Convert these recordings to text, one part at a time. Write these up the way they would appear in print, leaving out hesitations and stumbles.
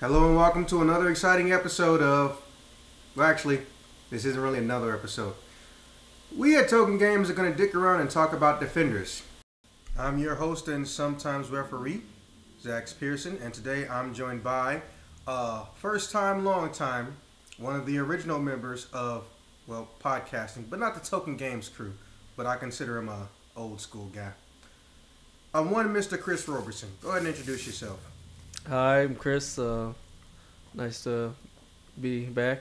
Hello and welcome to another exciting episode of... Well, actually, this isn't really another episode. We at Token Games are going to dick around and talk about Defenders. I'm your host and sometimes referee, Zach Pearson, and today I'm joined by first time, long time, one of the original members of, well, podcasting, but not the Token Games crew, but I consider him a old school guy. I'm one Mr. Chris Robertson. Go ahead and introduce yourself. Hi, I'm Chris. Nice to be back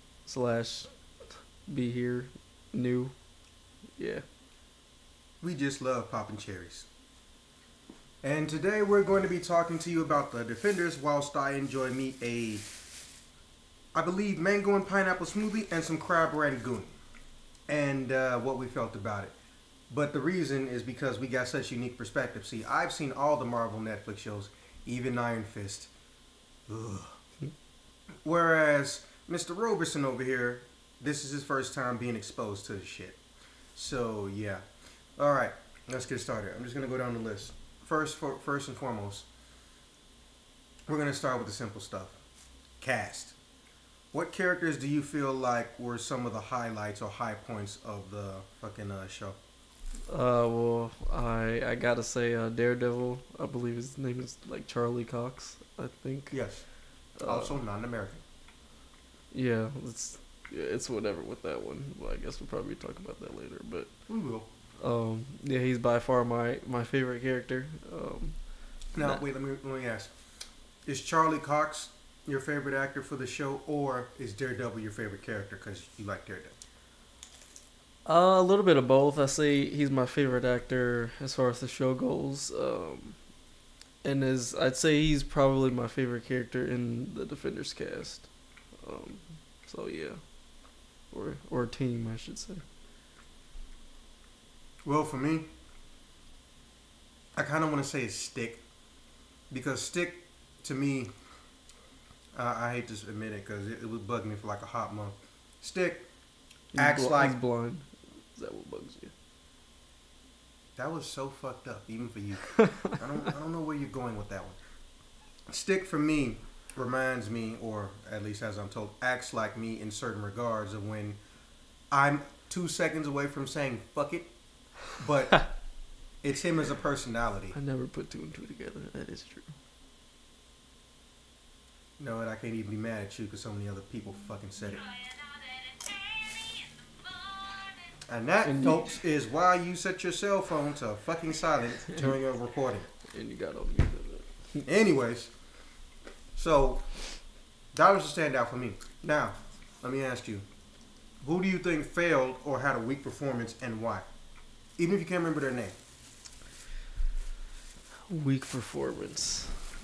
/ be here, new. Yeah. We just love popping cherries. And today we're going to be talking to you about the Defenders whilst I enjoy me I believe, mango and pineapple smoothie and some crab rangoon. And what we felt about it. But the reason is because we got such unique perspective. See, I've seen all the Marvel Netflix shows, even Iron Fist. Ugh. Whereas Mr. Robertson over here, this is his first time being exposed to the shit. So, yeah. Alright, let's get started. I'm just going to go down the list. First and foremost, we're going to start with the simple stuff. Cast. What characters do you feel like were some of the highlights or high points of the fucking show? Well, I gotta say, Daredevil, I believe his name is like Charlie Cox, I think. Yes. Also non-American. Yeah, it's whatever with that one. Well, I guess we'll probably talk about that later, but... We will. Yeah, he's by far my favorite character. Wait, let me ask. Is Charlie Cox your favorite actor for the show, or is Daredevil your favorite character because you like Daredevil? A little bit of both. I say he's my favorite actor as far as the show goes. I'd say he's probably my favorite character in the Defenders cast. So yeah, or team, I should say. Well, for me, I kind of want to say it's Stick, because Stick, to me, I hate to admit it because it would bug me for like a hot month. Stick acts like... He's blind. Is that what bugs you? That was so fucked up, even for you. I don't know where you're going with that one. Stick, for me, reminds me, or at least as I'm told, acts like me in certain regards of when I'm 2 seconds away from saying fuck it, but it's him as a personality. I never put 2 and 2 together. That is true. You know what? I can't even be mad at you because so many other people fucking said it. And that, folks, is why you set your cell phone to fucking silent during your recording. And you got on mute. Anyways, so that was a standout for me. Now, let me ask you, who do you think failed or had a weak performance and why? Even if you can't remember their name. Weak performance.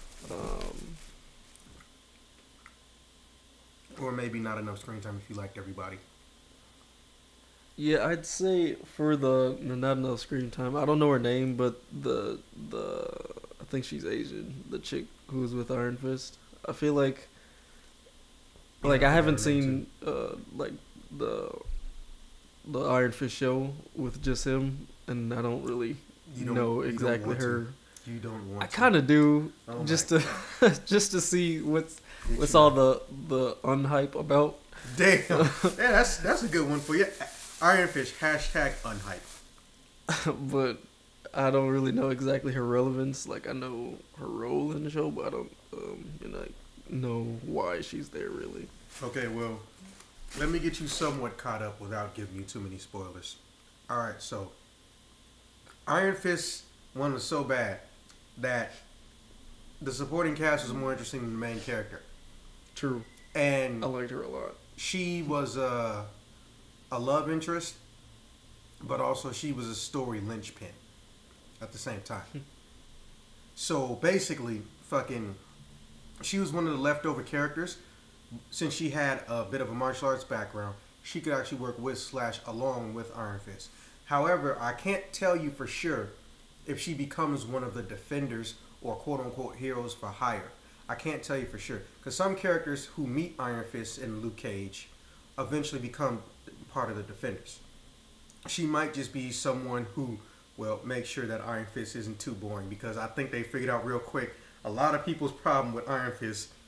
Or maybe not enough screen time if you liked everybody. Yeah, I'd say for the not enough screen time. I don't know her name, but the I think she's Asian. The chick who was with Iron Fist. I feel like I haven't seen like the Iron Fist show with just him, and I don't really know exactly her. You don't want. I kind of do, oh just to just to see what's all the unhype about. Damn, yeah, that's a good one for you. Iron Fist #unhype. But I don't really know exactly her relevance. Like, I know her role in the show, but I don't know why she's there really. Okay, well, let me get you somewhat caught up without giving you too many spoilers. All right, so Iron Fist one was so bad that the supporting cast was more interesting than the main character. True. And I liked her a lot. She was a love interest, but also she was a story linchpin at the same time. So basically, she was one of the leftover characters. Since she had a bit of a martial arts background, she could actually work with / along with Iron Fist. However, I can't tell you for sure if she becomes one of the Defenders or quote-unquote heroes for hire. I can't tell you for sure. Because some characters who meet Iron Fist and Luke Cage eventually become part of the Defenders. She might just be someone who will make sure that Iron Fist isn't too boring, because I think they figured out real quick a lot of people's problem with Iron Fist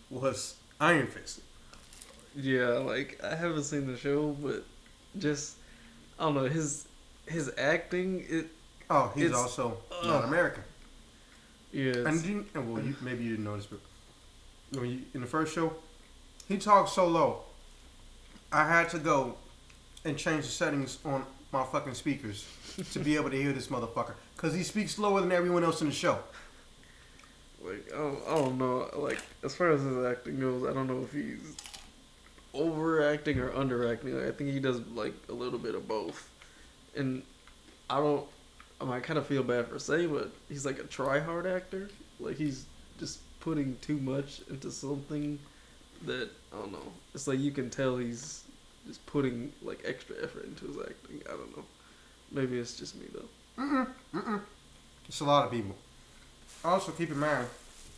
was Iron Fist. Yeah, like I haven't seen the show, but just I don't know his acting. Oh, he's It's- also not American. Yeah, And maybe you didn't notice, but in the first show, he talks so low. I had to go and change the settings on my fucking speakers to be able to hear this motherfucker, because he speaks slower than everyone else in the show. like I don't know. Like as far as his acting goes, I don't know if he's overacting or underacting. Like, I think he does like a little bit of both, and I don't. I mean, I kind of feel bad for saying, but he's like a try-hard actor. Like he's just putting too much into something that I don't know. It's like you can tell he's just putting like extra effort into his acting. I don't know. Maybe it's just me though. It's a lot of people. Also, keep in mind,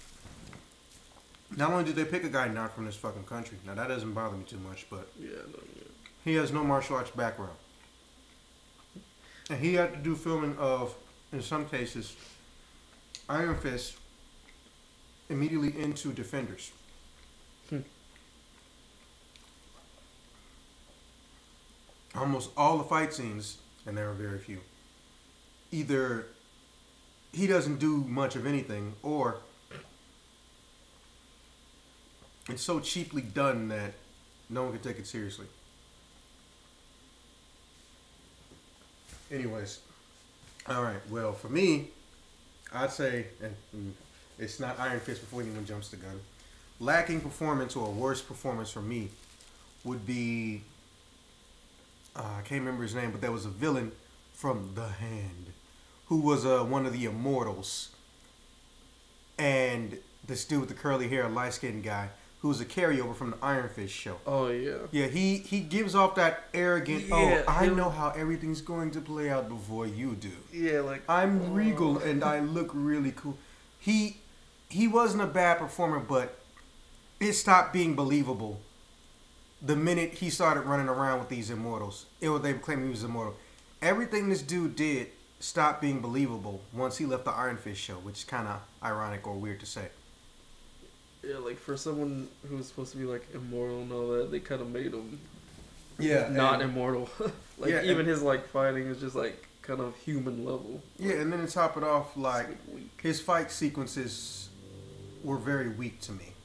not only did they pick a guy not from this fucking country, now that doesn't bother me too much, but Yeah, no, yeah. he has no martial arts background. And he had to do filming of, in some cases, Iron Fist immediately into Defenders. Almost all the fight scenes, and there are very few, either he doesn't do much of anything, or it's so cheaply done that no one can take it seriously. Anyways, all right. Well, for me, I'd say, and it's not Iron Fist before anyone jumps the gun. Lacking performance or worst performance for me would be, I can't remember his name, but there was a villain from The Hand who was one of the Immortals, and this dude with the curly hair, light skinned guy, who was a carryover from the Iron Fist show. Oh yeah. Yeah, he gives off that arrogant, Yeah, I know how everything's going to play out before you do. Yeah, like I'm regal and I look really cool. He wasn't a bad performer, but it stopped being believable the minute he started running around with these Immortals. They were claiming he was immortal. Everything this dude did stopped being believable once he left the Iron Fist show, which is kind of ironic or weird to say. Yeah, like for someone who's supposed to be like immortal and all that, they kind of made him not immortal. Like Yeah, even his like fighting is just like kind of human level. Yeah, and then to top it off, like It's, like, weak. his fight sequences were very weak to me.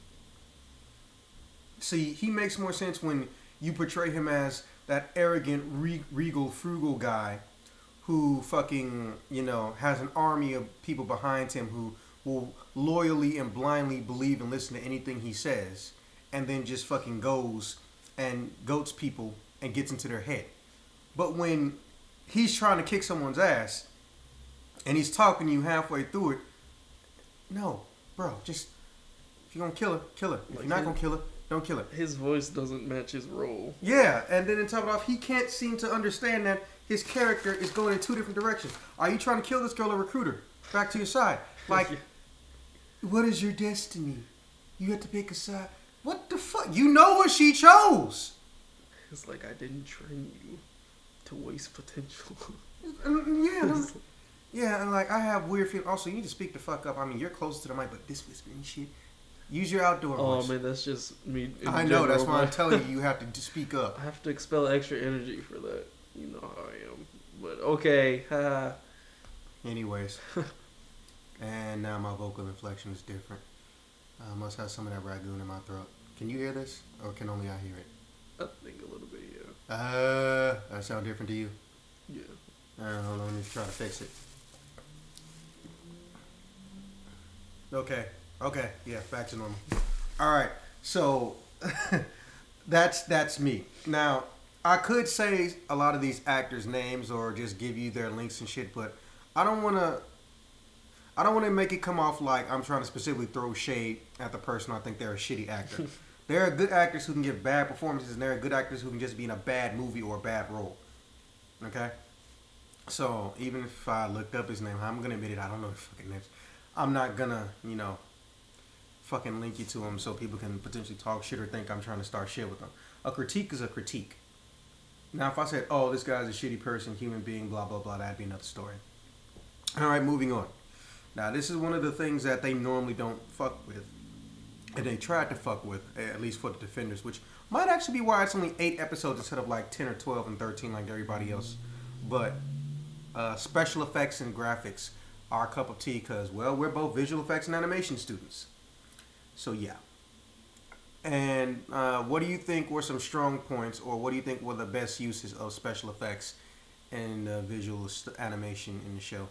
See, he makes more sense when you portray him as that arrogant, regal, frugal guy who fucking, has an army of people behind him who will loyally and blindly believe and listen to anything he says, and then just fucking goes and goats people and gets into their head. But when he's trying to kick someone's ass and he's talking to you halfway through it, no, bro, just, if you're gonna kill her, kill her. If Like you're not his- gonna kill her, don't kill her. His voice doesn't match his role. Yeah, and then to top it off, he can't seem to understand that his character is going in two different directions. Are you trying to kill this girl or recruit her back to your side? Like, what is your destiny? You have to pick a side. What the fuck? You know what she chose. It's like I didn't train you to waste potential. Yeah, yeah, and like I have weird feelings. Also, you need to speak the fuck up. I mean, you're close to the mic, but this whispering shit. Use your outdoor Oh voice. man, that's just me. in I know. That's general, why I'm but telling you. You have to speak up. I have to expel extra energy for that. You know how I am. But okay, haha. Anyways, and now my vocal inflection is different. I must have some of that ragoon in my throat. Can you hear this, or can only I hear it? I think a little bit, yeah. That sound different to you? Yeah. Hold on, let me try to fix it. Okay, yeah, back to normal. All right, so that's me. Now, I could say a lot of these actors' names or just give you their links and shit, but I don't want to make it come off like I'm trying to specifically throw shade at the person I think they're a shitty actor. There are good actors who can give bad performances, and there are good actors who can just be in a bad movie or a bad role. Okay? So, even if I looked up his name, I'm going to admit it, I don't know his fucking names. I'm not going to, fucking link you to him so people can potentially talk shit or think I'm trying to start shit with them. A critique is a critique. Now, if I said, oh, this guy's a shitty person, human being, blah, blah, blah, that'd be another story. All right, moving on. Now, this is one of the things that they normally don't fuck with. and they tried to fuck with, at least for the Defenders, which might actually be why it's only 8 episodes instead of like 10 or 12 and 13 like everybody else. But special effects and graphics are a cup of tea because, well, we're both visual effects and animation students. So yeah. And what do you think were some strong points, or what do you think were the best uses of special effects and visual animation in the show?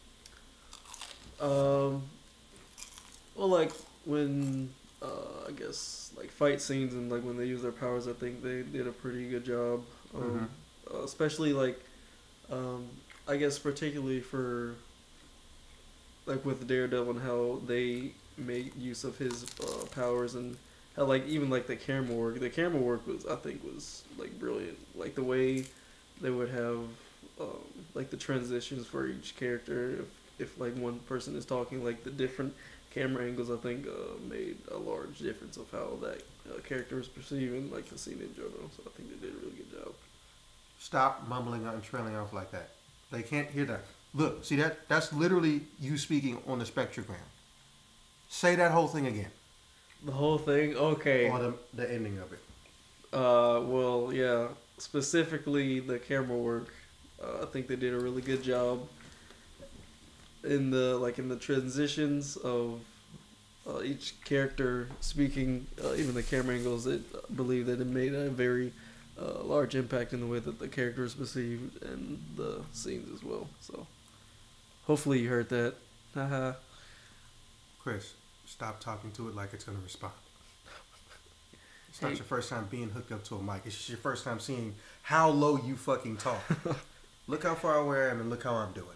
Well, like when I guess like fight scenes and like when they use their powers, I think they did a pretty good job. Especially like I guess particularly for like with Daredevil and how they made use of his powers, and how like even like the camera work. The camera work was, I think, was like brilliant. Like the way they would have like the transitions for each character. If like one person is talking, like the different camera angles, I think made a large difference of how that character is perceiving like the scene in general. So I think they did a really good job. Stop mumbling and trailing off like that. They can't hear that. Look, see that? That's literally you speaking on the spectrogram. Say that whole thing again. The whole thing? Okay. Or the ending of it. Well, yeah. Specifically, the camera work. I think they did a really good job in the transitions of each character speaking. Even the camera angles. I believe that it made a very large impact in the way that the characters perceived and the scenes as well. So, hopefully you heard that. Haha. Chris, stop talking to it like it's going to respond. It's not your first time being hooked up to a mic. It's just your first time seeing how low you fucking talk. Look how far away I am and look how I'm doing.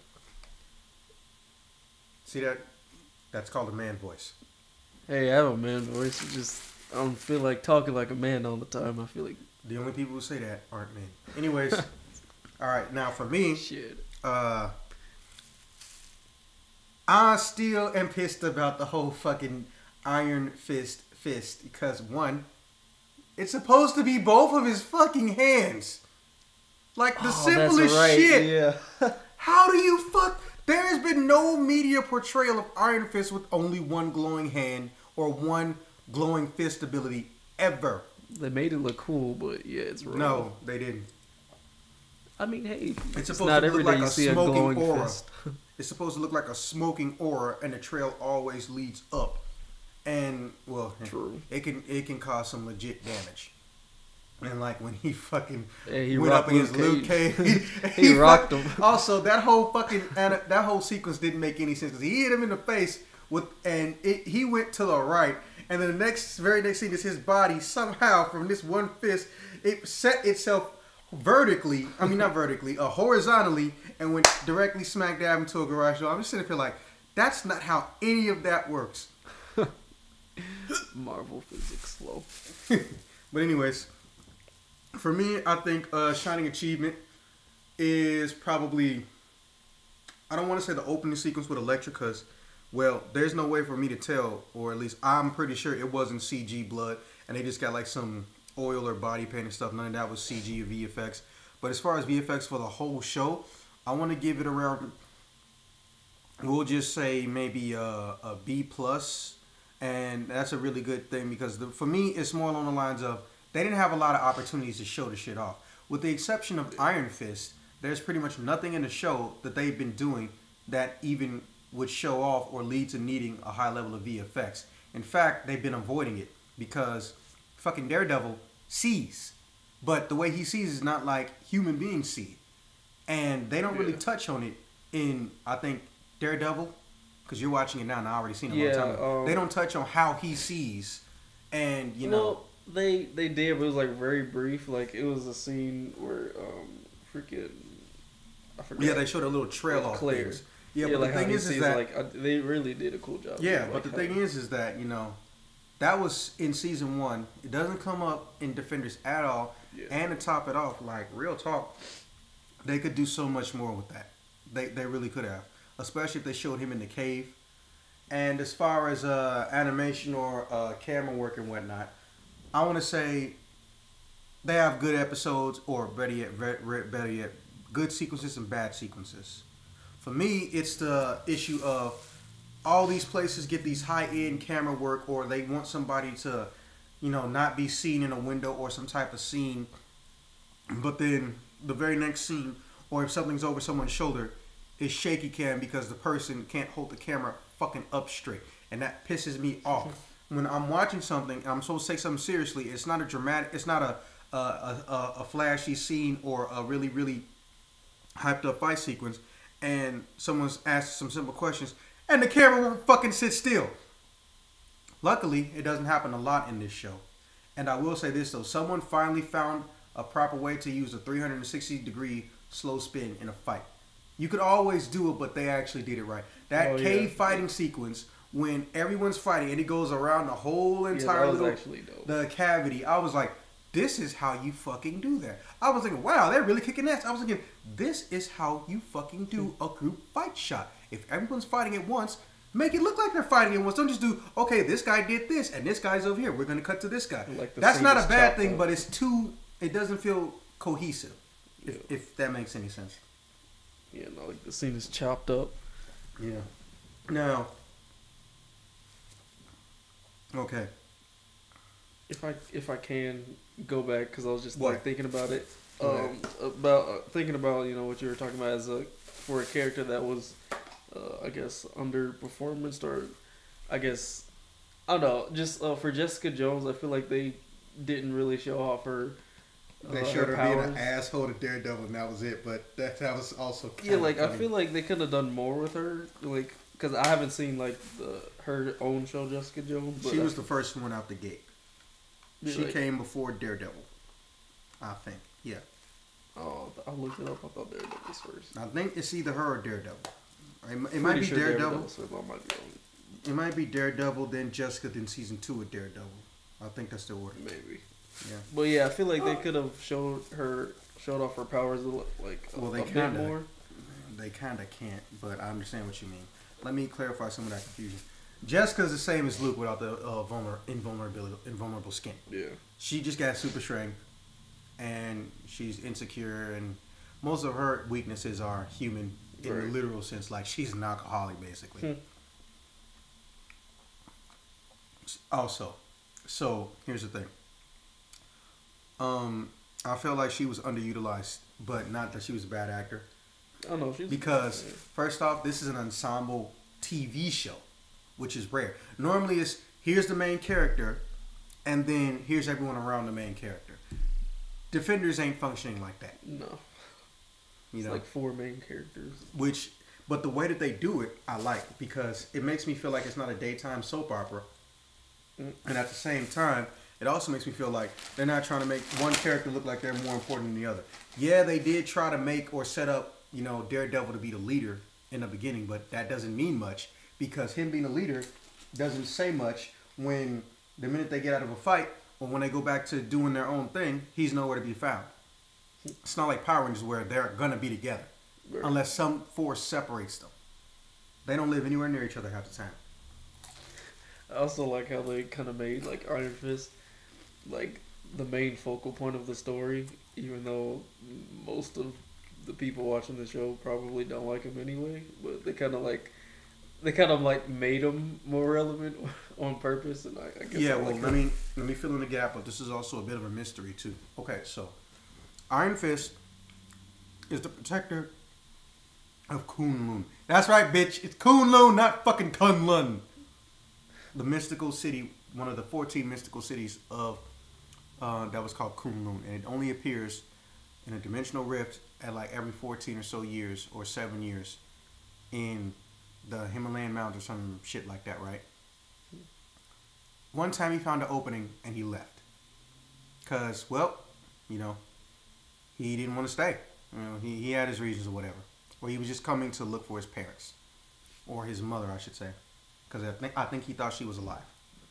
See that? That's called a man voice. Hey, I have a man voice. It's just I don't feel like talking like a man all the time. I feel like the only people who say that aren't men. Anyways, all right. Now for me, I still am pissed about the whole fucking Iron Fist because one, it's supposed to be both of his fucking hands. Like the simplest shit. Yeah. How do you fuck? There has been no media portrayal of Iron Fist with only one glowing hand or one glowing fist ability ever. They made it look cool, but yeah, it's wrong. No, they didn't. I mean, hey, it's supposed not to every look day like you a see a smoking glowing aura. fist. It's supposed to look like a smoking aura, and the trail always leads up. And well, true. It can cause some legit damage. And like when he fucking he went up against Luke Cage, he rocked him. Also, that whole sequence didn't make any sense because he hit him in the face he went to the right, and then the very next scene is his body somehow from this one fist it set itself vertically. I mean not vertically, horizontally, and went directly smack dab into a garage door. I'm just sitting here like that's not how any of that works. Marvel physics slow. But anyways. For me, I think Shining Achievement is probably, I don't want to say the opening sequence with Elektra because, well, there's no way for me to tell, or at least I'm pretty sure it wasn't CG blood and they just got like some oil or body paint and stuff. None of that was CG or VFX. But as far as VFX for the whole show, I want to give it around, we'll just say maybe a B+. And that's a really good thing because for me, it's more along the lines of, they didn't have a lot of opportunities to show the shit off. With the exception of Iron Fist, there's pretty much nothing in the show that they've been doing that even would show off or lead to needing a high level of VFX. In fact, they've been avoiding it because fucking Daredevil sees. But the way he sees is not like human beings see. And they don't really touch on it in, I think, Daredevil. Because you're watching it now and I already seen it a long time ago. They don't touch on how he sees. And, you know... They did, but it was like very brief. Like it was a scene where freaking I forgot. Yeah, they showed a little trail off things. Yeah, but like the thing is that like they really did a cool job. Yeah, but the thing is that you know that was in season 1. It doesn't come up in Defenders at all. Yeah. And to top it off, like real talk, they could do so much more with that. They really could have, especially if they showed him in the cave. And as far as animation or camera work and whatnot. I want to say they have good episodes, or better yet, good sequences and bad sequences. For me, it's the issue of all these places get these high-end camera work, or they want somebody to, not be seen in a window or some type of scene. But then the very next scene, or if something's over someone's shoulder, is shaky cam because the person can't hold the camera fucking up straight, and that pisses me off. When I'm watching something and I'm supposed to take something seriously, it's not a dramatic, it's not a flashy scene or a really really hyped up fight sequence, and someone's asked some simple questions, and the camera won't fucking sit still. Luckily, it doesn't happen a lot in this show, and I will say this though: someone finally found a proper way to use a 360-degree slow spin in a fight. You could always do it, but they actually did it right. That cave fighting sequence, when everyone's fighting and it goes around the whole entire the cavity, I was like, this is how you fucking do that. I was thinking, wow, they're really kicking ass. I was thinking, this is how you fucking do a group fight shot. If everyone's fighting at once, make it look like they're fighting at once. Don't just do, okay, this guy did this and this guy's over here. We're going to cut to this guy. Like that's not a bad thing, but it doesn't feel cohesive, if that makes any sense. Yeah, no, like the scene is chopped up. Yeah. Now, okay. If I can go back, because I was just like thinking about it, thinking about what you were talking about as for a character that was, I guess underperformance, or I guess I don't know, just for Jessica Jones, I feel like they didn't really show off her. They showed her being an asshole to Daredevil, and that was it. But that was also funny. I feel like they could have done more with her, like because I haven't seen like her own show, Jessica Jones. But she was the first one out the gate. She came before Daredevil, I think. Yeah. Oh, I looked it up. I thought Daredevil was first. I think it's either her or Daredevil. It might be Daredevil. So I might be wrong. It might be Daredevil, then Jessica, then season 2 of Daredevil. I think that's the order. Maybe. Yeah. But yeah, I feel like they could have showed off her powers they a bit more. They kind of can't, but I understand what you mean. Let me clarify some of that confusion. Jessica's the same as Luke without the invulnerable skin. Yeah. She just got super strength, and she's insecure, and most of her weaknesses are human in the literal sense. Like, she's an alcoholic, basically. Also, so here's the thing. I felt like she was underutilized, but not that she was a bad actor. Oh no, because first off, this is an ensemble TV show, which is rare. Normally, it's here's the main character, and then here's everyone around the main character. Defenders ain't functioning like that. No, it's like 4 main characters. But the way that they do it, I like, because it makes me feel like it's not a daytime soap opera, and at the same time, it also makes me feel like they're not trying to make one character look like they're more important than the other. Yeah, they did try to make or set up, Daredevil to be the leader in the beginning, but that doesn't mean much because him being a leader doesn't say much when the minute they get out of a fight or when they go back to doing their own thing, he's nowhere to be found. It's not like Power Rangers where they're going to be together unless some force separates them. They don't live anywhere near each other half the time. I also like how they kind of made like Iron Fist like the main focal point of the story, even though most of the people watching the show probably don't like him anyway. But they kind of made him more relevant on purpose, and I guess let me fill in the gap. But this is also a bit of a mystery too. Okay, so Iron Fist is the protector of Kunlun. That's right, bitch. It's Kunlun, not fucking Kunlun. The mystical city, one of the 14 mystical cities of that was called Kunlun, and it only appears in a dimensional rift at like every 14 or so years or 7 years in the Himalayan mountains or some shit like that, right? One time he found an opening and he left. Because, he didn't want to stay. He had his reasons or whatever. Or he was just coming to look for his parents. Or his mother, I should say. Because I think he thought she was alive.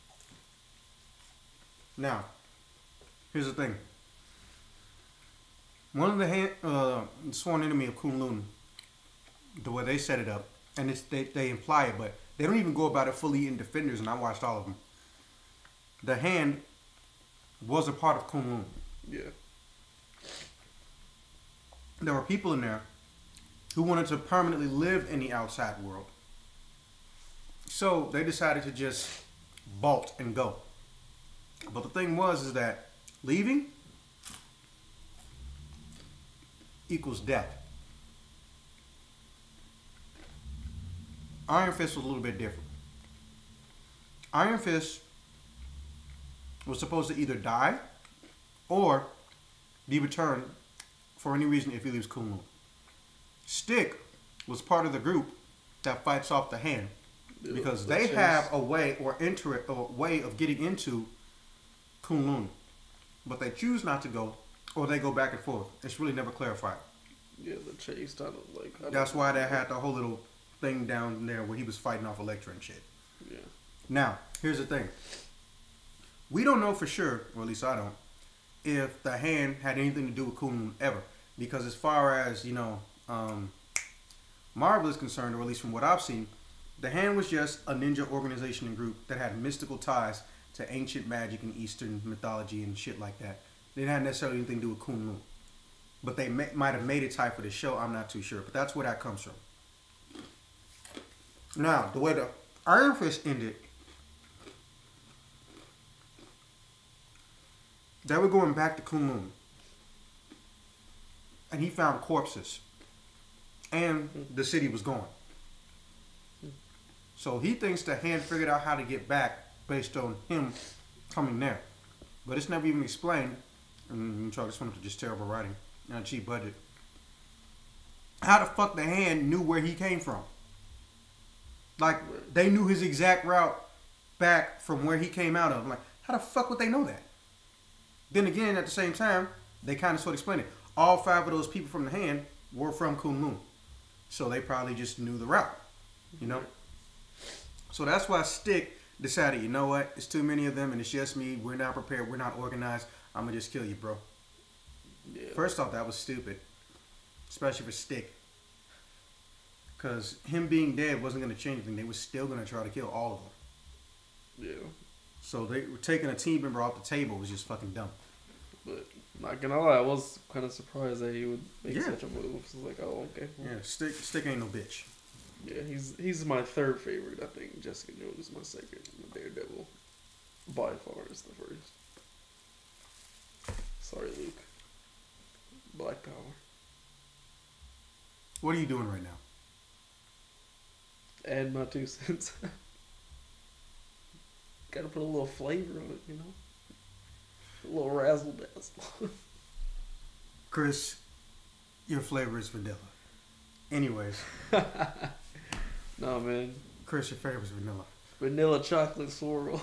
Now, here's the thing. One of the sworn enemy of Kunlun, the way they set it up, and they imply it, but they don't even go about it fully in Defenders, and I watched all of them. The Hand was a part of Kunlun. Yeah. There were people in there who wanted to permanently live in the outside world. So they decided to just bolt and go. But the thing was is that leaving equals death. Iron Fist was a little bit different. Iron Fist was supposed to either die or be returned for any reason if he leaves Kunlun. Stick was part of the group that fights off the hand because they have a way of getting into Kunlun, but they choose not to go, or they go back and forth. It's really never clarified. Yeah, the chase tunnel, like. That's why they had the whole little thing down there where he was fighting off Elektra and shit. Yeah. Now, here's the thing. We don't know for sure, or at least I don't, if the hand had anything to do with Kunlun ever. Because as far as, Marvel is concerned, or at least from what I've seen, the hand was just a ninja organization and group that had mystical ties to ancient magic and Eastern mythology and shit like that. They didn't have necessarily anything to do with Kunlun. But they might have made it type for the show, I'm not too sure. But that's where that comes from. Now, the way the Iron Fist ended, they were going back to Kunlun. And he found corpses. And the city was gone. So he thinks the hand figured out how to get back based on him coming there. But it's never even explained. And Charlie just went up to just terrible writing on a cheap budget. How the fuck the hand knew where he came from? Like, they knew his exact route back from where he came out of. Like, how the fuck would they know that? Then again, at the same time, they kind of sort of explained it. All 5 of those people from the hand were from Kunlun. So they probably just knew the route, you know? So that's why Stick decided, you know what? It's too many of them and it's just me. We're not prepared. We're not organized. I'm going to just kill you, bro. Yeah. First off, that was stupid. Especially for Stick. Because him being dead wasn't going to change anything. They were still going to try to kill all of them. Yeah. So they were taking a team member off the table was just fucking dumb. But not gonna lie, I was kind of surprised that he would make such a move. So like, oh, okay. Yeah, Stick ain't no bitch. Yeah, he's my third favorite. I think Jessica Jones is my second. Daredevil, by far, is the first. Sorry, Luke. Black Power. What are you doing right now? Add my 2 cents. Gotta put a little flavor on it, you know? A little razzle dazzle. Chris, your flavor is vanilla. Anyways. No, man. Chris, your favorite is vanilla. Vanilla chocolate swirl.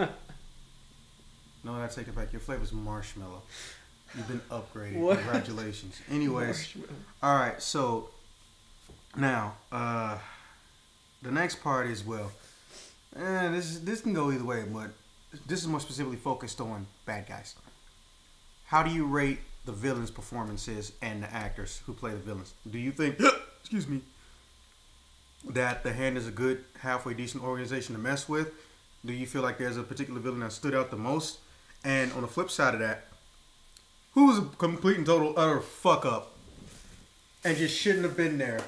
No, I take it back. Your flavor is marshmallow. You've been upgraded. What? Congratulations. Anyways. Alright, so now, the next part is, well, this can go either way, but this is more specifically focused on bad guys. How do you rate the villains' performances and the actors who play the villains? Do you think, excuse me, that the Hand is a good, halfway decent organization to mess with? Do you feel like there's a particular villain that stood out the most? And on the flip side of that, who was a complete and total utter fuck up and just shouldn't have been there?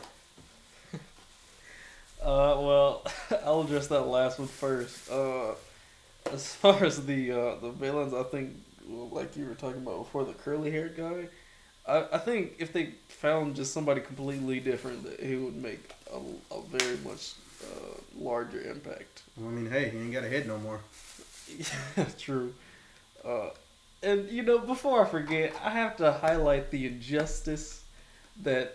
Well, I'll address that last one first. As far as the villains, I think, like you were talking about before, the curly-haired guy, I think if they found just somebody completely different, that he would make a very much larger impact. Well, I mean, hey, he ain't got a head no more. Yeah, true. And, you know, before I forget, I have to highlight the injustice that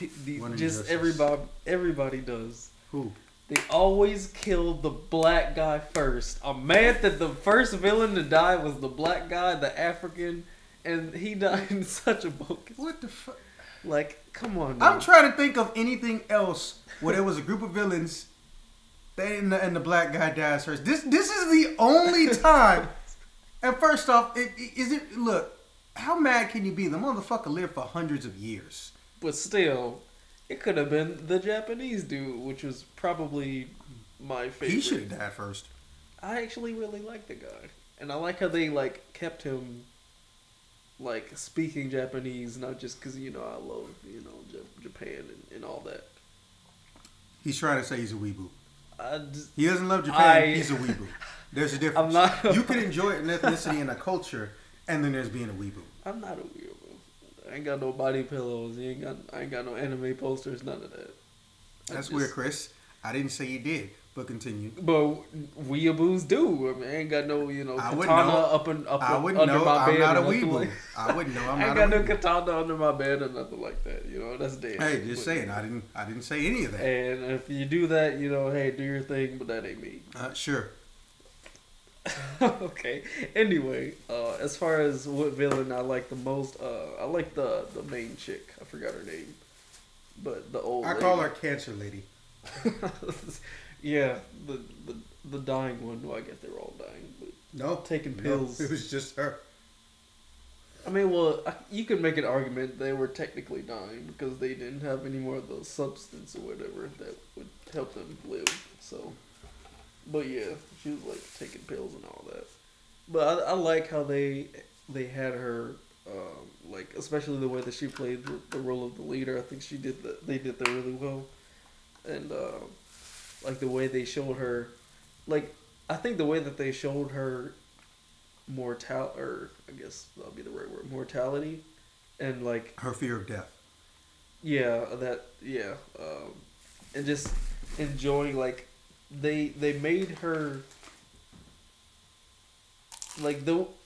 everybody does. Who? They always kill the black guy first. I'm mad that the first villain to die was the black guy, the African, and he died in such a bogus. What the fuck? Like, come on, man. I'm trying to think of anything else where there was a group of villains and the black guy dies first. This is the only time. And first off, look, how mad can you be? The motherfucker lived for hundreds of years. But still, it could have been the Japanese dude, which was probably my favorite. He should have died first. I actually really like the guy. And I like how they, like, kept him, like, speaking Japanese, not just because, you know, I love, you know, Japan and all that. He's trying to say he's a weeboo. He doesn't love Japan. I- He's a weeboo. There's a difference. I'm not. You can enjoy an ethnicity and a culture, and then there's being a weeboo. I'm not a weirdo. I ain't got no body pillows. I ain't got no anime posters. None of that. That's weird, Chris. I didn't say you did, but continue. But weeaboos do. I mean, I ain't got no, I wouldn't katana know. up I wouldn't under know. my I'm bed. not a or nothing weeboo. like- I wouldn't know. I'm I ain't not got a no weeboo. katana under my bed or nothing like that. That's dead. Hey, just But- saying. I didn't say any of that. And if you do that, hey, do your thing, but that ain't me. Sure. Okay. Anyway, as far as what villain I like the most, I like the main chick. I forgot her name, but the old. I call her Cancer Lady. Yeah, the dying one. Well, I guess they were all dying, but No, taking no, pills. it was just her. I mean, well, you could make an argument they were technically dying because they didn't have any more of the substance or whatever that would help them live. So, but yeah, she was like taking pills and all that. But I like how they had her, like especially the way that she played the role of the leader. I think they did that really well, and like the way they showed her, like I think the way that they showed her I guess that'll be the right word, mortality, and like Her fear of death. and just enjoying like they made her like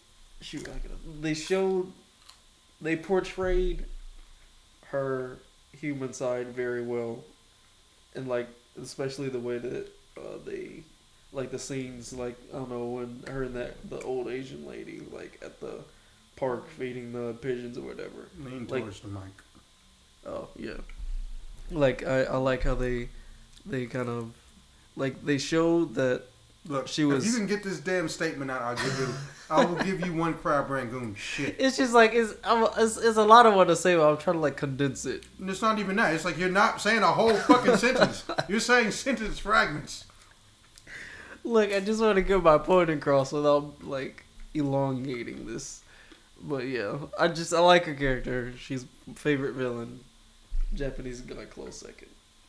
they portrayed her human side very well, and like especially the way that they like the scenes, like I don't know, when her and the old Asian lady like at the park feeding the pigeons or whatever. Lean Like- towards the mic. Oh yeah, like I like how they kind of like they showed that Look, she was- if you can get this damn statement out, I will give you one crab rangoon. Shit. it's just like it's a lot of what to say, but I'm trying to like condense it. And it's not even that. It's like you're not saying a whole fucking sentence. You're saying sentence fragments. Look, I just want to get my point across without like elongating this. But yeah, I like her character. She's my favorite villain. Japanese is gonna close second.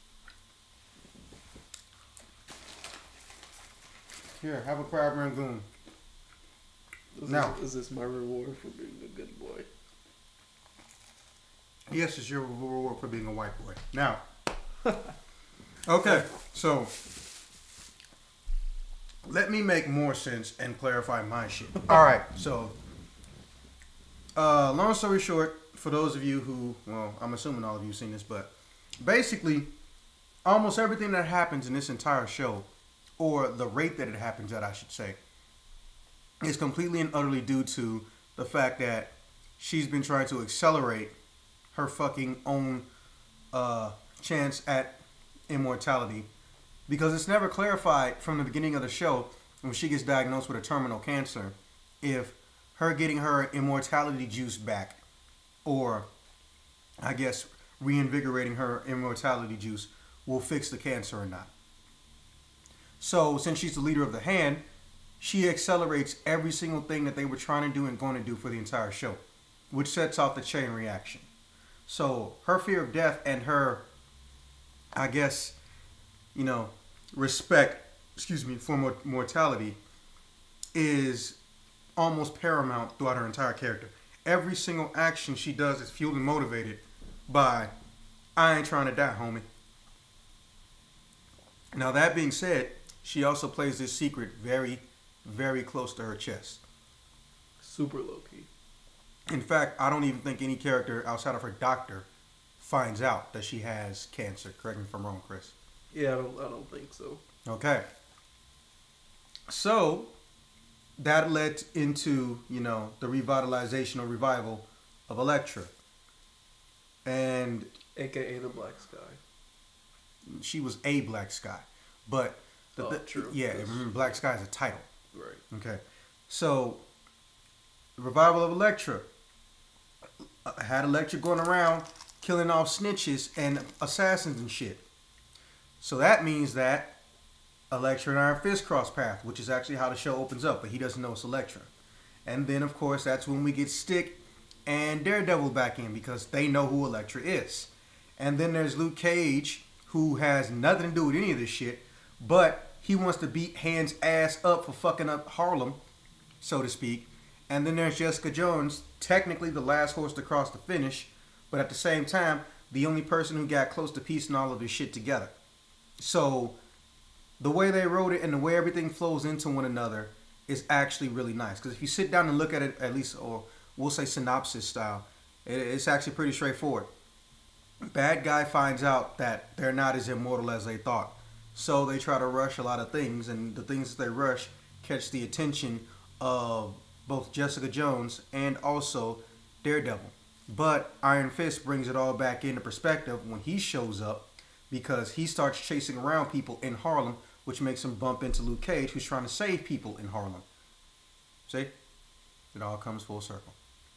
Here, have a crab rangoon. Now. Is this my reward for being a good boy? Yes, it's your reward for being a white boy. Now. Okay, so let me make more sense and clarify my shit. Alright, so long story short, for those of you who, well, I'm assuming all of you have seen this, but basically, almost everything that happens in this entire show, or the rate that it happens at, I should say, is completely and utterly due to the fact that she's been trying to accelerate her fucking own chance at immortality, because it's never clarified from the beginning of the show when she gets diagnosed with a terminal cancer if her getting her immortality juice back, or I guess reinvigorating her immortality juice, will fix the cancer or not. So since she's the leader of the hand, she accelerates every single thing that they were trying to do and going to do for the entire show, which sets off the chain reaction. So her fear of death and her, I guess, respect, for mortality is almost paramount throughout her entire character. Every single action she does is fueled and motivated by, I ain't trying to die, homie. Now that being said, she also plays this secret very, very close to her chest. Super low key. In fact, I don't even think any character outside of her doctor finds out that she has cancer. Correct me if I'm wrong, Chris. Yeah, I don't think so. Okay. So that led into, the revitalization or revival of Elektra. And AKA the Black Sky. she was a Black Sky. But True. yeah, remember Black Sky is a title. Right. Okay. So the revival of Elektra had Elektra going around killing off snitches and assassins and shit. So that means that Elektra and Iron Fist cross paths, which is actually how the show opens up, but he doesn't know it's Elektra. And then, of course, that's when we get Stick and Daredevil back in, because they know who Elektra is. And then there's Luke Cage, who has nothing to do with any of this shit, but he wants to beat Hand's ass up for fucking up Harlem, so to speak. And then there's Jessica Jones, technically the last horse to cross the finish, but at the same time, the only person who got close to piecing all of his shit together. So the way they wrote it and the way everything flows into one another is actually really nice. Because if you sit down and look at it, at least, or we'll say synopsis style, it's actually pretty straightforward. Bad guy finds out that they're not as immortal as they thought. So they try to rush a lot of things, and the things that they rush catch the attention of both Jessica Jones and also Daredevil. But Iron Fist brings it all back into perspective when he shows up, because he starts chasing around people in Harlem, which makes him bump into Luke Cage, who's trying to save people in Harlem. See? It all comes full circle.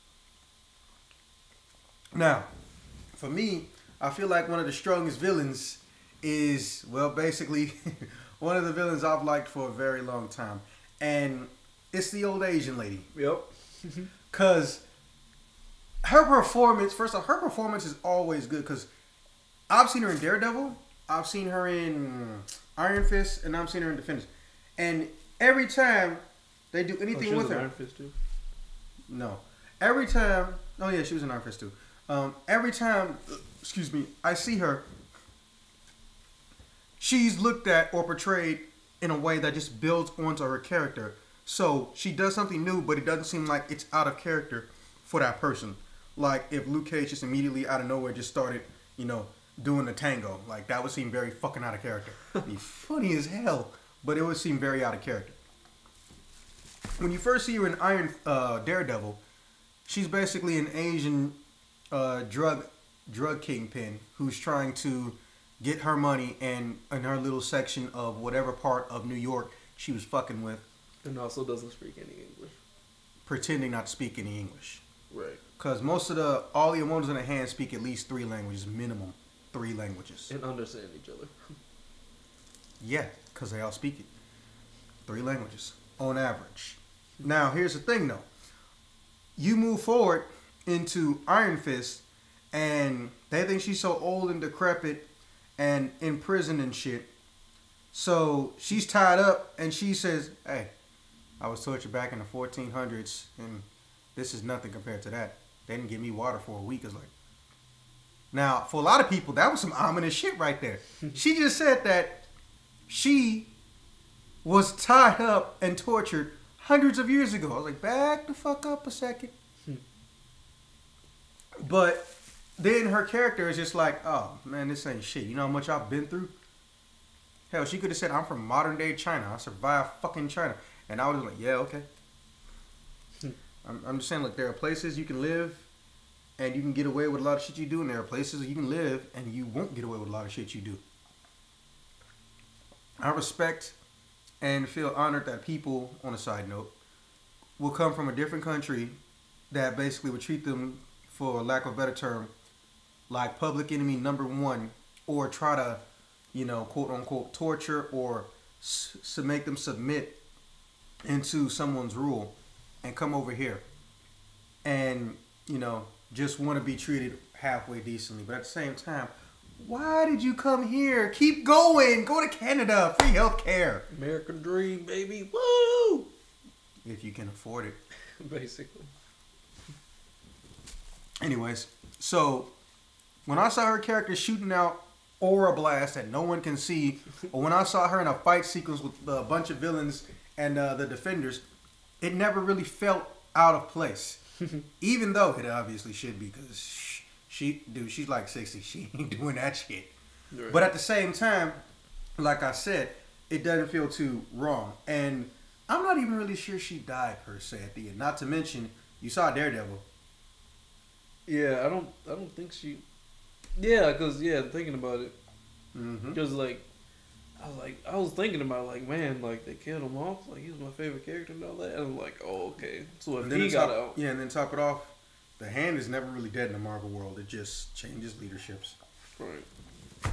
Now, for me, I feel like one of the strongest villains is, well, basically one of the villains I've liked for a very long time. And it's the old Asian lady. Yep. Because her performance, first off, her performance is always good. Because I've seen her in Daredevil, I've seen her in Iron Fist, and I've seen her in Defenders. And every time they do anything with her. Iron Fist too? No. Every time, oh yeah, she was in Iron Fist too. Every time, excuse me, I see her, she's looked at or portrayed in a way that just builds onto her character. So she does something new, but it doesn't seem like it's out of character for that person. Like if Luke Cage just immediately out of nowhere just started, doing the tango. Like that would seem very fucking out of character. It'd be funny as hell, but it would seem very out of character. When you first see her in Daredevil, she's basically an Asian drug kingpin who's trying to get her money and in her little section of whatever part of New York she was fucking with. And also doesn't speak any English. Pretending not to speak any English. Right. Because most of all the Immortals in the Hand speak at least 3 languages, minimum 3 languages. And understand each other. Yeah, because they all speak it. 3 languages on average. Now, here's the thing, though. You move forward into Iron Fist, and they think she's so old and decrepit and in prison and shit. So she's tied up, and she says, "Hey, I was tortured back in the 1400s, and this is nothing compared to that. They didn't give me water for a week." It's like, now, for a lot of people, that was some ominous shit right there. She just said that she was tied up and tortured hundreds of years ago. I was like, back the fuck up a second. But then her character is just like, oh, man, this ain't shit. You know how much I've been through? Hell, she could have said, I'm from modern day China. I survived fucking China. And I was like, yeah, okay. I'm just saying, like, there are places you can live and you can get away with a lot of shit you do. And there are places you can live and you won't get away with a lot of shit you do. I respect and feel honored that people, on a side note, will come from a different country that basically would treat them, for lack of a better term, like public enemy number one, or try to, you know, quote unquote, torture or make them submit into someone's rule and come over here and, you know, just want to be treated halfway decently. But at the same time, why did you come here? Keep going. Go to Canada. Free health care. American dream, baby. Woo! If you can afford it. Basically. Anyways, so when I saw her character shooting out aura blast that no one can see, or when I saw her in a fight sequence with a bunch of villains and the Defenders, it never really felt out of place. Even though it obviously should be, because she's like 60. She ain't doing that shit. Right. But at the same time, like I said, it doesn't feel too wrong. And I'm not even really sure she died per se at the end. Not to mention, you saw Daredevil. Yeah, I don't think she. Yeah, because thinking about it, because I was thinking about it, like, man, like they killed him off, like he was my favorite character and all that, and I'm like, oh, okay, so if he got out, and then top it off, the Hand is never really dead in the Marvel world. It just changes leaderships. Right.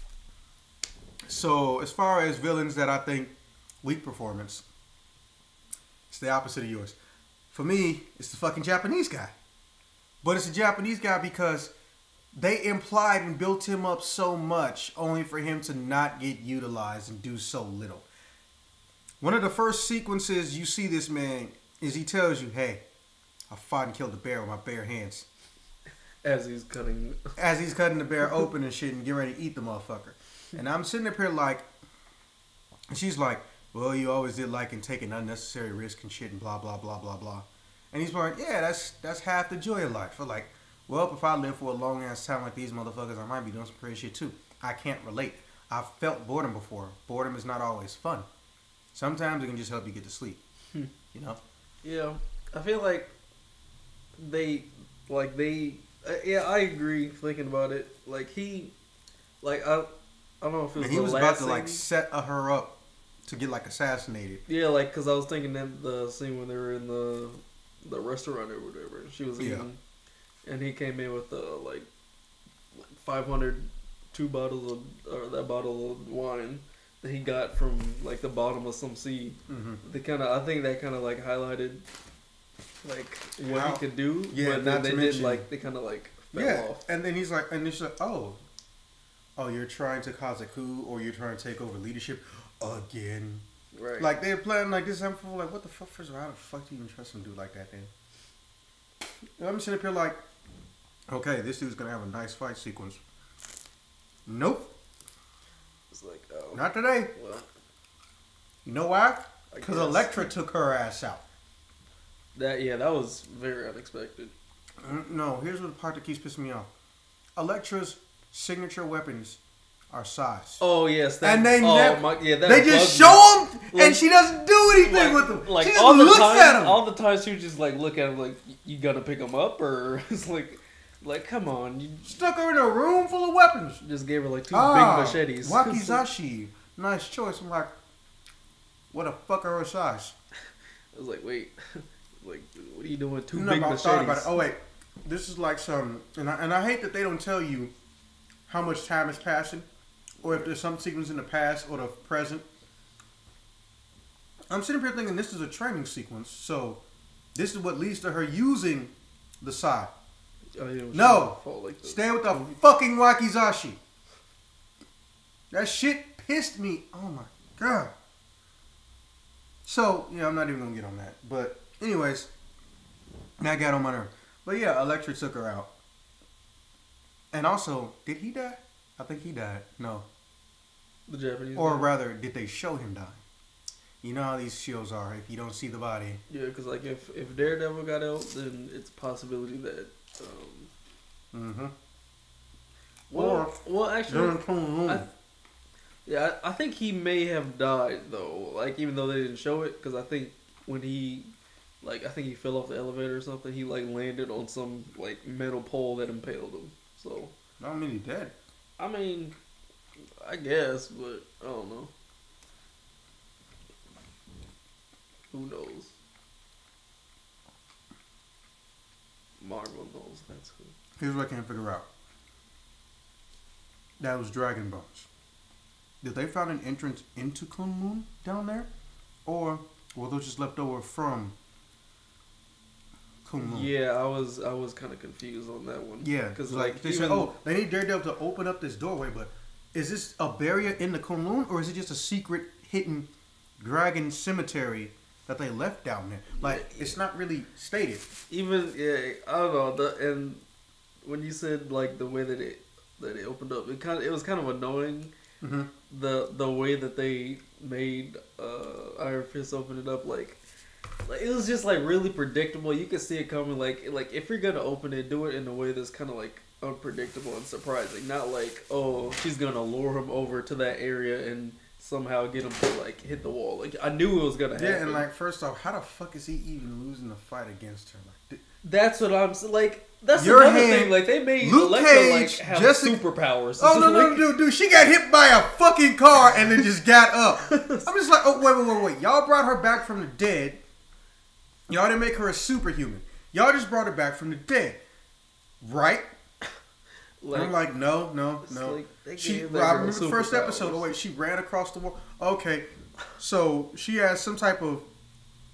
So as far as villains that I think weak performance, it's the opposite of yours. For me, it's the fucking Japanese guy. But it's a Japanese guy because they implied and built him up so much only for him to not get utilized and do so little. One of the first sequences you see this man is he tells you, hey, I fought and killed a bear with my bare hands. As he's cutting the bear open and shit and getting ready to eat the motherfucker. And I'm sitting up here like, and she's like, well, you always did like and taking unnecessary risk and shit and blah, blah, blah, blah, blah. And he's like, yeah, that's half the joy of life. I'm like, well, if I live for a long ass time like these motherfuckers, I might be doing some crazy shit too. I can't relate. I've felt boredom before. Boredom is not always fun. Sometimes it can just help you get to sleep. You know? Yeah, I feel like yeah, I agree. Thinking about it, like I don't know if it was. And he was about to like set her up to get like assassinated. Yeah, like because I was thinking that the scene when they were in the restaurant or whatever, she was eating, and he came in with like 500 bottles of or that bottle of wine that he got from like the bottom of some sea. Mm-hmm. I think that kind of like highlighted like what he could do. Yeah, but then they did like they kind of like fell off. And then he's like, oh, you're trying to cause a coup or you're trying to take over leadership again. Right. Like they're playing like this. I'm like, what the fuck? First of all, how the fuck do you even trust some dude like that? Then I'm sitting up here like, okay, this dude's gonna have a nice fight sequence. Nope. It's like, oh, not today. Well, you know why? Because Elektra took her ass out. That was very unexpected. No, here's what the part that keeps pissing me off. Elektra's signature weapons are size. Oh yes, and they they just show them, and she doesn't do anything with them. Like she just all the looks time, at them. all the time she would just like look at him like, you gonna pick them up, or it's like come on, you stuck her in a room full of weapons. Just gave her like two big machetes. Wakizashi, nice choice. I'm like, what the fuck are her size? I was like, wait, like what are you doing with two big machetes? Thought about it. Oh wait, this is like some, and I hate that they don't tell you how much time is passing, or if there's some sequence in the past or the present. I'm sitting here thinking this is a training sequence, so this is what leads to her using the sai. Oh, yeah, no, like stay with the fucking wakizashi. That shit pissed me. Oh my god. So yeah, I'm not even gonna get on that. But anyways, that got on my nerve. But yeah, Elektra took her out. And also, did he die? I think he died. No. The Japanese. Or rather, did they show him die? You know how these shows are. If you don't see the body. Yeah, because like if Daredevil got out, then it's a possibility that. Well, actually, I think he may have died though. Like even though they didn't show it, because I think when he fell off the elevator or something. He like landed on some like metal pole that impaled him. So. I mean, he dead. I mean, I guess, but I don't know. Who knows? Marvel knows. That's who. Here's what I can't figure out. That was Dragon Bones. Did they find an entrance into Kunlun down there? Or were those just left over from Kunlun? Yeah, I was kind of confused on that one. Yeah, because like they said, they need Daredevil to open up this doorway, but is this a barrier in the Kunlun, or is it just a secret hidden dragon cemetery that they left down there? Like, it's not really stated. Even I don't know. And when you said like the way that it opened up, it was kind of annoying. Mm-hmm. The way that they made Iron Fist open it up, like it was just like really predictable. You could see it coming. Like if you're gonna open it, do it in a way that's kind of like unpredictable and surprising. Not like, oh, she's gonna lure him over to that area and somehow get him to like hit the wall. Like I knew it was gonna happen. Yeah, and like first off, how the fuck is he even losing the fight against her? Like, that's what I'm like. That's another thing. Like they made Elektra like have superpowers. Oh no, dude! She got hit by a fucking car and then just got up. I'm just like, oh wait! Y'all brought her back from the dead. Y'all didn't make her a superhuman. Y'all just brought her back from the dead, right? Like, I'm like, no. Like I remember the first episode. Oh wait, she ran across the wall. Okay, so she has some type of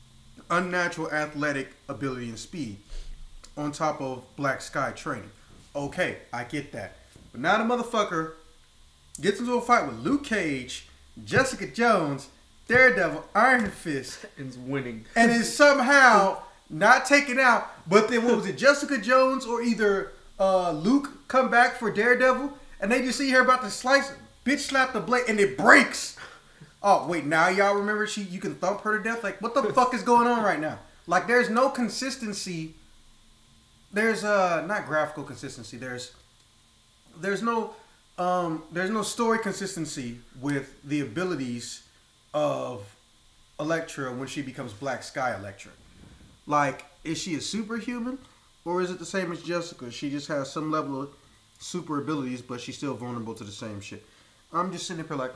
unnatural athletic ability and speed on top of Black Sky training. Okay, I get that. But now the motherfucker gets into a fight with Luke Cage, Jessica Jones, Daredevil, Iron Fist, And's winning. and is somehow not taken out. But then what was it, Jessica Jones or either Luke come back for Daredevil, and they just see her about to slice, bitch slap the blade, and it breaks. Oh wait, now y'all remember you can thump her to death? Like what the fuck is going on right now? Like there's no consistency. There's not graphical consistency. There's no story consistency with the abilities of Elektra when she becomes Black Sky Elektra. Like, is she a superhuman, or is it the same as Jessica? She just has some level of super abilities, but she's still vulnerable to the same shit. I'm just sitting up here like,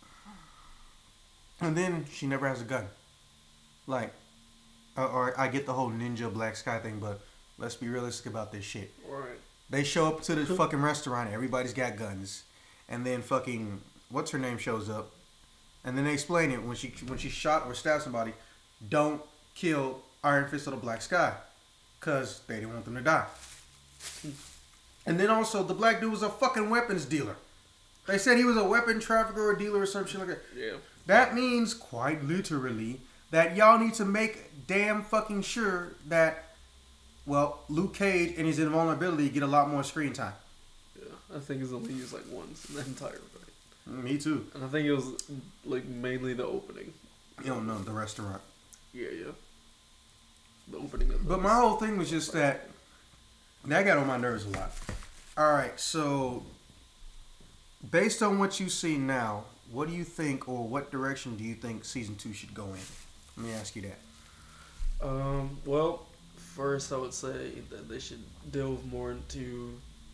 and then she never has a gun. Like, or I get the whole ninja Black Sky thing, but let's be realistic about this shit. Right. They show up to the fucking restaurant and everybody's got guns. And then fucking, what's her name shows up. And then they explain it when she shot or stabbed somebody, don't kill Iron Fist or the Black Sky. Because they didn't want them to die. And then also, the black dude was a fucking weapons dealer. They said he was a weapon trafficker or dealer or some shit like that. Yeah. That means, quite literally, that y'all need to make damn fucking sure that, well, Luke Cage and his invulnerability get a lot more screen time. Yeah. I think it's only used like once in the entire fight. Me too. And I think it was like mainly the opening. You don't know, the restaurant. Yeah. The opening of the But my whole thing was just that got on my nerves a lot. Alright, so based on what you see now, what do you think, or what direction do you think season 2 should go in? Let me ask you that. Well, first I would say that they should delve more into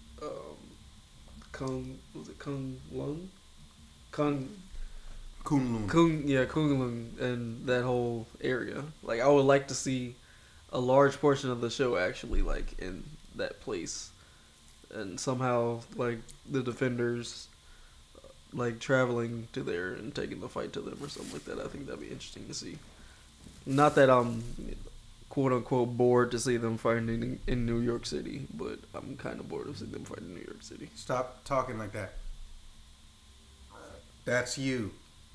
Kung Lung? Kunlun. Kunlun and that whole area. Like I would like to see a large portion of the show actually like in that place. And somehow like the defenders like traveling to there and taking the fight to them or something like that. I think that'd be interesting to see. Not that I'm quote unquote bored to see them fighting in New York City, but I'm kind of bored of seeing them fighting in New York City. Stop talking like that. That's you.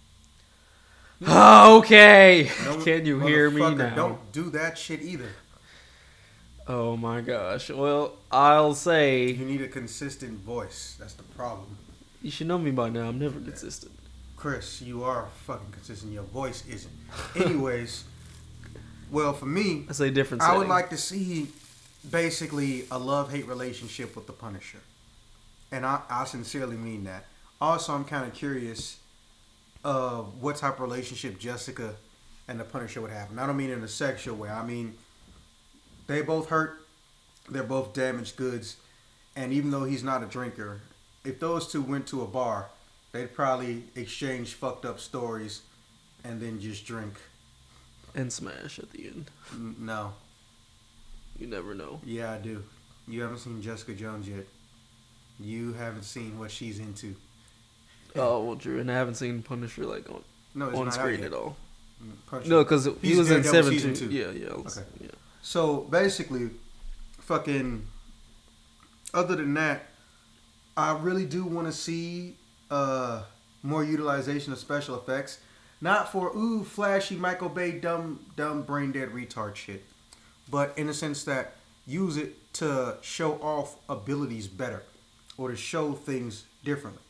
Okay. No, Can you hear me motherfucker, now? Don't do that shit either. Oh my gosh. Well, I'll say You need a consistent voice. That's the problem. you should know me by now. I'm never consistent. Chris, you are fucking consistent. Your voice isn't. Anyways, well, for me, I say different. I would setting. like to see basically a love-hate relationship with the Punisher. And I sincerely mean that. Also, I'm kind of curious of what type of relationship Jessica and the Punisher would have. And I don't mean in a sexual way. I mean, they both hurt. They're both damaged goods. And even though he's not a drinker, if those two went to a bar, they'd probably exchange fucked up stories and then just drink. and smash at the end. No. You never know. Yeah, I do. You haven't seen Jessica Jones yet. You haven't seen what she's into. Oh well, true. And I haven't seen Punisher like No, on it's not out screen yet. at all. Punisher. No, because he He's was in Daredevil 7 season 2. Yeah. Okay. Yeah. So basically, fucking. Other than that, I really do want to see more utilization of special effects. Not for flashy Michael Bay dumb brain dead retard shit, but in the sense that use it to show off abilities better, or to show things differently.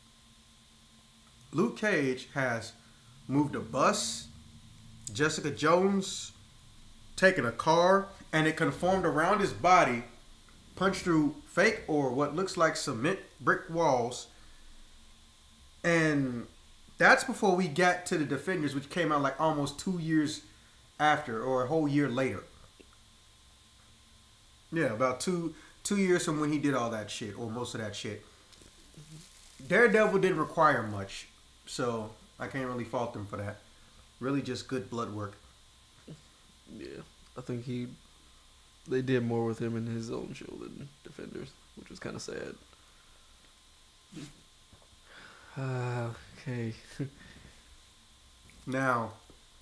Luke Cage has moved a bus. Jessica Jones taken a car, and it conformed around his body, punched through fake or what looks like cement brick walls. And that's before we got to the Defenders, which came out like almost 2 years after, or a whole year later. Yeah, about two years from when he did all that shit, or most of that shit. Daredevil didn't require much, so I can't really fault them for that. Really just good blood work. Yeah. I think they did more with him in his own show than Defenders, which was kind of sad. Okay. Now,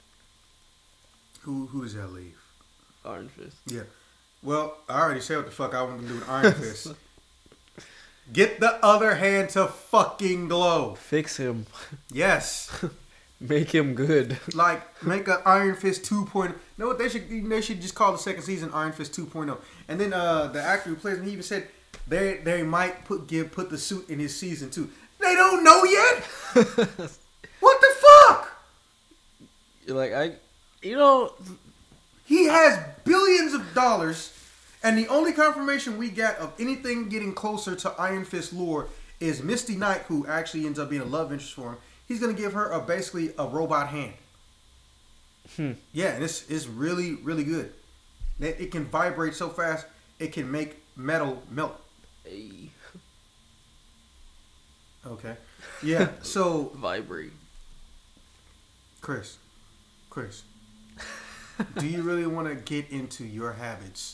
who does that leave? Iron Fist. Yeah. Well, I already said what the fuck I want to do with Iron Fist. Get the other hand to fucking glow. Fix him. Yes. Make him good. Like, make an Iron Fist 2.0. No, what they should just call the second season Iron Fist 2.0. And then the actor who plays him, he even said they might put the suit in his season 2. They don't know yet. What the fuck? You're like, He has billions of dollars, and the only confirmation we get of anything getting closer to Iron Fist lore is Misty Knight, who actually ends up being a love interest for him. He's gonna give her basically a robot hand. Yeah, and it's really, really good. It can vibrate so fast it can make metal melt. Hey. Okay. Yeah. So Vibrate. Chris, do you really want to get into your habits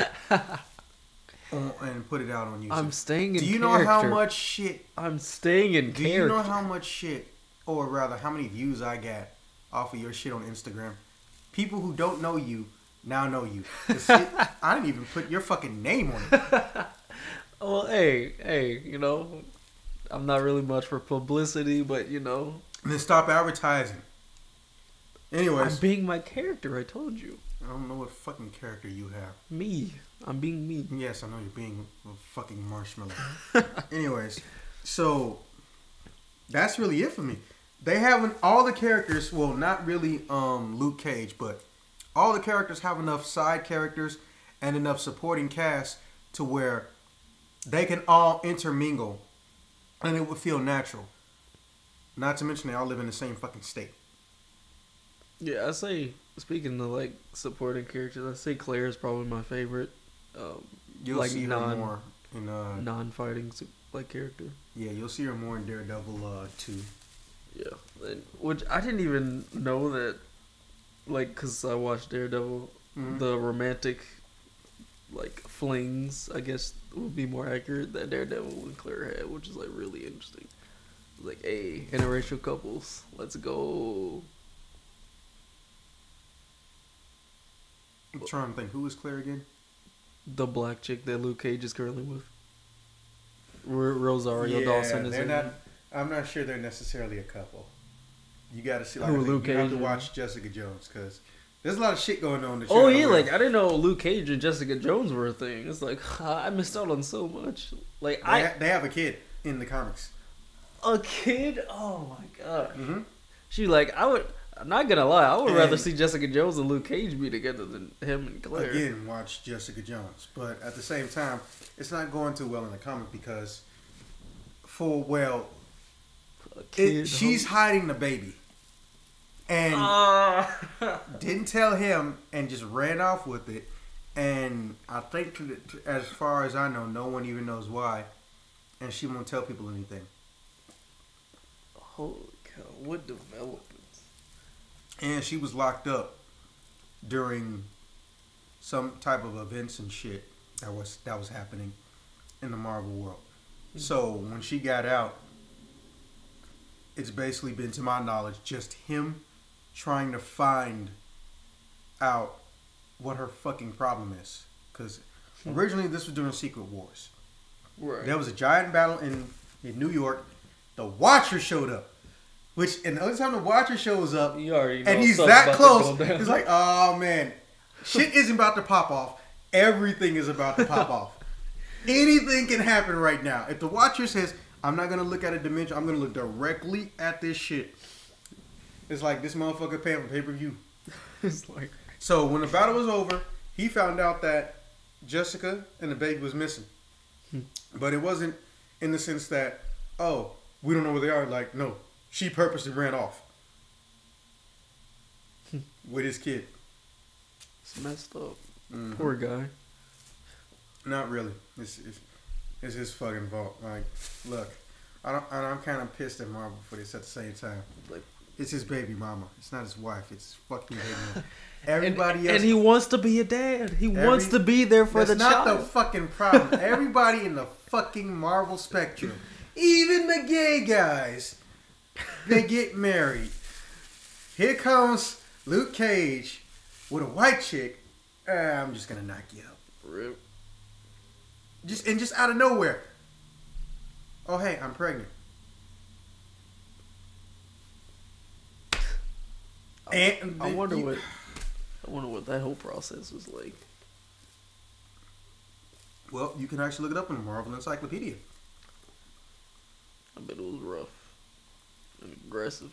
and put it out on YouTube? I'm staying in Do you character. know how much shit? I'm staying in Do character. you know how much shit, or rather, how many views I got off of your shit on Instagram? People who don't know you now know you. I didn't even put your fucking name on it. Well, hey, I'm not really much for publicity, but And then stop advertising. Anyways, I'm being my character. I told you. I don't know what fucking character you have. Me. I'm being me. Yes, I know you're being a fucking marshmallow. Anyways, so that's really it for me. They haven't all the characters. Well, not really Luke Cage, but all the characters have enough side characters and enough supporting cast to where they can all intermingle, and it would feel natural. Not to mention they all live in the same fucking state. Yeah, I say, speaking of like supporting characters, I say Claire is probably my favorite. You'll like see her more in non-fighting like character. Yeah, you'll see her more in Daredevil 2. Yeah, which I didn't even know that, like, cause I watched Daredevil, the romantic, like, flings, I guess would be more accurate, that Daredevil and Claire had, which is like really interesting. Like, hey, interracial couples, let's go. I'm trying to think, who is Claire again? The black chick that Luke Cage is currently with. Rosario Dawson is they're in not. it. I'm not sure they're necessarily a couple. You got to see. Like, Who, I think Luke you have Cage to watch Jessica Jones because there's a lot of shit going on. That Oh you're yeah, not aware like of. I didn't know Luke Cage and Jessica Jones were a thing. It's like I missed out on so much. Like they have a kid in the comics. A kid? Oh my god. Mm-hmm. She like I'm not gonna lie, I would And- rather see Jessica Jones and Luke Cage be together than him and Claire. Again, watch Jessica Jones, but at the same time, it's not going too well in the comic because, she's hiding the baby, and didn't tell him, and just ran off with it. And I think, as far as I know, no one even knows why, and she won't tell people anything. Holy cow! What developments? And she was locked up during some type of events and shit that was happening in the Marvel world. So when she got out, it's basically been, to my knowledge, just him trying to find out what her fucking problem is. Because originally this was during Secret Wars. Right. There was a giant battle in New York. The Watcher showed up. And the only time the Watcher shows up, You already know and he's something's that about to close, go down. he's like, oh man, shit isn't about to pop off. Everything is about to pop off. Anything can happen right now. If the Watcher says, I'm not going to look at a dimension, I'm going to look directly at this shit. It's like this motherfucker paying for pay-per-view. It's like So when the battle was over, he found out that Jessica and the baby was missing. But it wasn't in the sense that, oh, we don't know where they are. Like, no, she purposely ran off with his kid. it's messed up. Mhm. Poor guy. Not really. It's his fucking fault. Like, look, I'm kind of pissed at Marvel for this at the same time. Like, it's his baby mama. It's not his wife. It's his fucking baby mama. Everybody else. and he wants to be a dad. He wants to be there for the That's not child. the fucking problem. Everybody in the fucking Marvel spectrum, even the gay guys, they get married. Here comes Luke Cage with a white chick. I'm just gonna knock you out. Rip. Just out of nowhere. Oh, hey, I'm pregnant. And I wonder what that whole process was like. Well, you can actually look it up in the Marvel Encyclopedia. I bet it was rough and aggressive.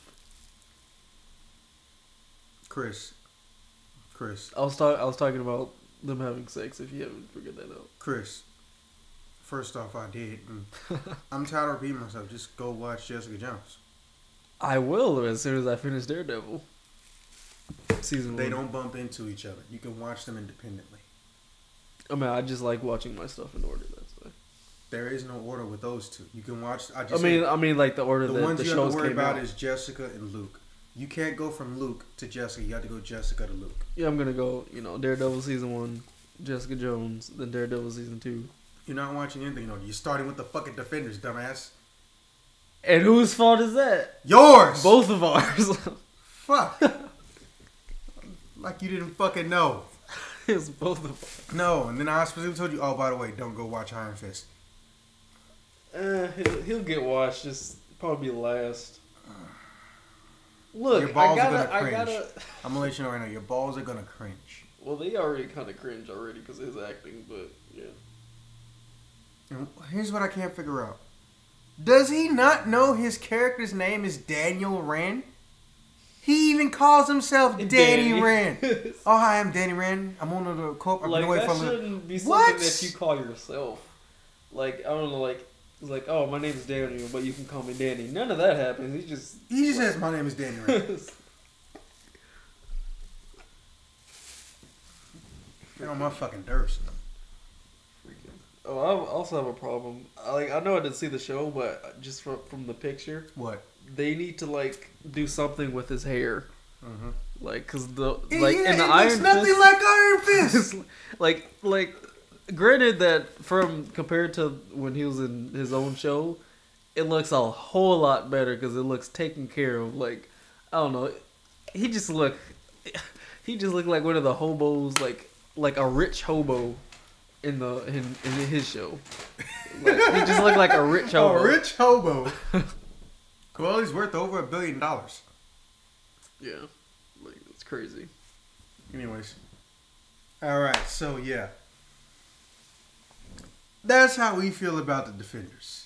Chris. I was talking about them having sex. If you haven't figured that out. Chris. First off, I did. And I'm tired of repeating myself. Just go watch Jessica Jones. I will as soon as I finish Daredevil. Season 1. They don't bump into each other. You can watch them independently. I mean, I just like watching my stuff in order. That's why. There is no order with those two. You can watch. I mean, like the order the that ones the you shows have to worry came about out. is Jessica and Luke. You can't go from Luke to Jessica. You have to go Jessica to Luke. Yeah, I'm gonna go. Daredevil season 1, Jessica Jones, then Daredevil season 2. You're not watching anything. You're starting with the fucking Defenders, dumbass. And whose fault is that? Yours. Both of ours. Fuck. Like you didn't fucking know. It's both of us. No, and then I specifically told you, oh, by the way, don't go watch Iron Fist. He'll get watched. Just probably be last. Look, Your balls I are gonna cringe. gotta. I'm gonna let you know right now. Your balls are gonna cringe. Well, they already kind of cringe already because of his acting, but yeah. And here's what I can't figure out. Does he not know his character's name is Daniel Rand? He even calls himself Danny Rand. Oh, hi, I'm Danny Rand. I'm on the court. I've been away that from shouldn't be something What? that you call yourself. Like, I don't know, like, it's like, oh, my name is Daniel, but you can call me Danny. None of that happens. He just says, my name is Danny Rand. Get on my fucking nerves. Oh, I also have a problem. I know I didn't see the show, but just from the picture, What? they need to like do something with his hair, Mm-hmm. like because in It the looks Iron nothing Fist, like Iron Fist. like granted that from compared to when he was in his own show, it looks a whole lot better because it looks taken care of. Like I don't know, he just looked like one of the hobos, like a rich hobo in his show. Like, he just looked like a rich hobo. A rich hobo. Well, he's worth over $1 billion. Yeah, like it's crazy. Anyways. Alright, so yeah. That's how we feel about the Defenders.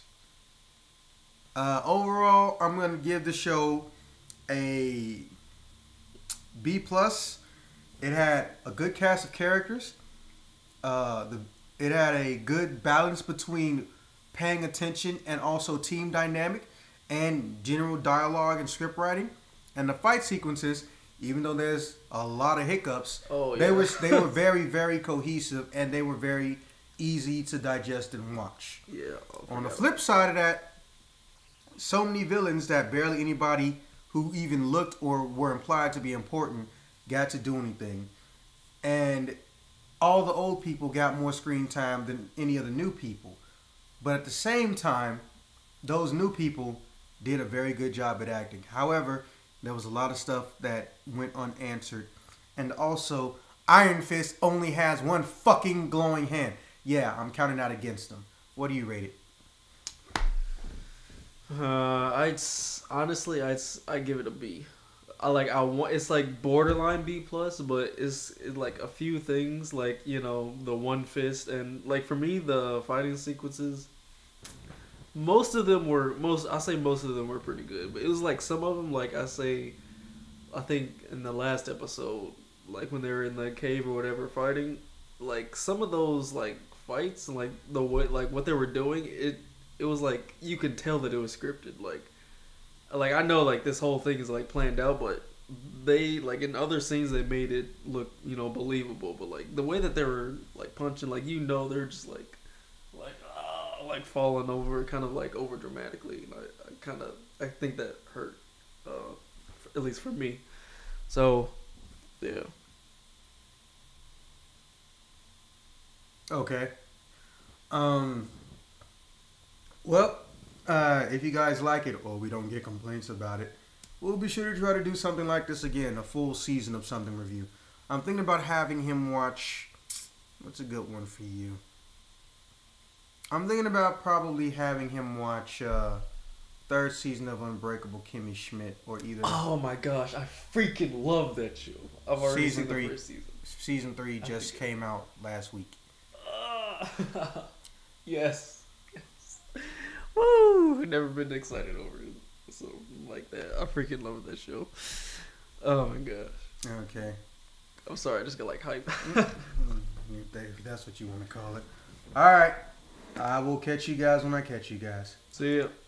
Overall, I'm going to give the show a B+. It had a good cast of characters. It had a good balance between paying attention and also team dynamic and general dialogue and script writing. And the fight sequences, even though there's a lot of hiccups, they were very, very cohesive and they were very easy to digest and watch. Yeah. On the flip side of that, so many villains that barely anybody who even looked or were implied to be important got to do anything. And all the old people got more screen time than any of the new people. But at the same time, those new people did a very good job at acting. However, there was a lot of stuff that went unanswered. And also, Iron Fist only has one fucking glowing hand. Yeah, I'm counting that against them. What do you rate it? I'd give it a B. It's like borderline B+, but it's like a few things, like, the one fist, and like for me the fighting sequences, most of them were pretty good, but it was like some of them, like I think in the last episode, like when they were in the cave or whatever fighting, like some of those like fights and like the way, like what they were doing, it was like you could tell that it was scripted. Like I know like this whole thing is like planned out, but they like in other scenes they made it look believable. But like the way that they were like punching, like they're just like falling over, kind of like over dramatically. I think that hurt, at least for me. So yeah. Okay. Well, if you guys like it or we don't get complaints about it, we'll be sure to try to do something like this again, a full season of something review. I'm thinking about having him watch, what's a good one for you? I'm thinking about probably having him watch third season of Unbreakable Kimmy Schmidt, or either Oh my gosh, I freaking love that show. I've already Season seen three. the first season. season 3 I just think- came out last week. Yes. Woo! Never been excited over it. So like that. I freaking love that show. Oh my gosh. Okay. I'm sorry, I just got like hype. If that's what you want to call it. All right. I will catch you guys when I catch you guys. See ya.